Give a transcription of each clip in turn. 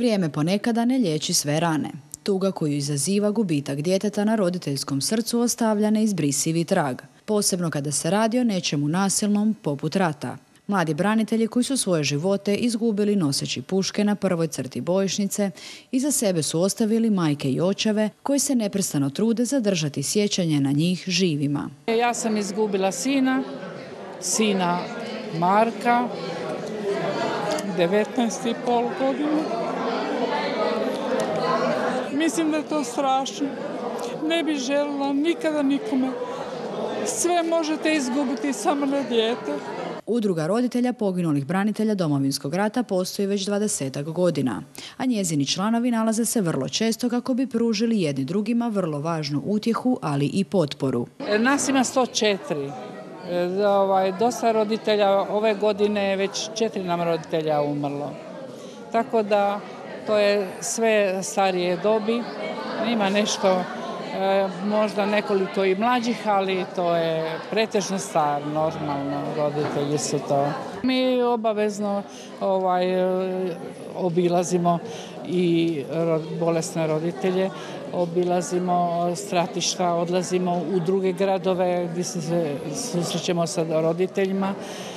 Vrijeme ponekada ne liječi sve rane. Tuga koju izaziva gubitak djeteta na roditeljskom srcu ostavlja neizbrisivi trag, posebno kada se radi o nečemu nasilnom poput rata. Mladi branitelji koji su svoje živote izgubili noseći puške na prvoj crti bojišnice, iza sebe su ostavili majke i očeve koji se neprestano trude zadržati sjećanje na njih živima. Ja sam izgubila sina Marka, 19,5 godina. Mislim da je to strašno. Ne bih željela nikada nikome. Sve možete izgubiti, samo ne dijete. Udruga roditelja poginulih branitelja Domovinskog rata postoji već 20 godina, a njezini članovi nalaze se vrlo često kako bi pružili jedni drugima vrlo važnu utjehu, ali i potporu. Nas ima 104. Dosta roditelja, ove godine već 4 nam roditelja umrlo. Tako da to je sve starije dobi, ima nešto, možda nekoliko i mlađih, ali to je pretežno star, normalno, roditelji su to. Mi obavezno obilazimo i bolesne roditelje, obilazimo stratišta, odlazimo u druge gradove gdje se susrećemo sa roditeljima.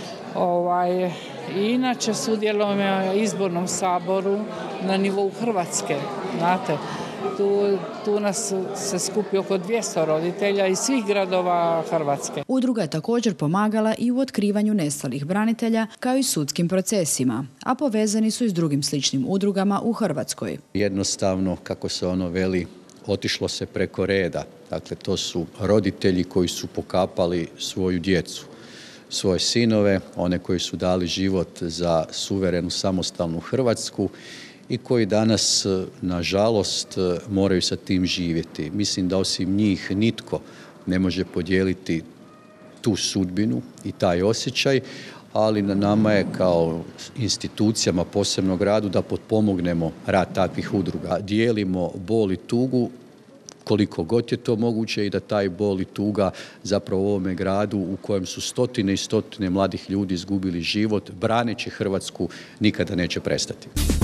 I inače sudjelujemo u izbornom saboru na nivou Hrvatske, znate. Tu nas se skupi oko 200 roditelja iz svih gradova Hrvatske. Udruga je također pomagala i u otkrivanju nestalih branitelja kao i sudskim procesima, a povezani su i s drugim sličnim udrugama u Hrvatskoj. Jednostavno, kako se ono veli, otišlo se preko reda. Dakle, to su roditelji koji su pokapali svoju djecu, svoje sinove, one koji su dali život za suverenu samostalnu Hrvatsku i koji danas, nažalost, moraju sa tim živjeti. Mislim da osim njih nitko ne može podijeliti tu sudbinu i taj osjećaj, ali na nama je kao institucijama, posebno gradu, da potpomognemo rad takvih udruga. Dijelimo bol i tugu koliko god je to moguće i da taj bol i tuga zapravo u ovome gradu u kojem su stotine i stotine mladih ljudi izgubili život braneći Hrvatsku nikada neće prestati.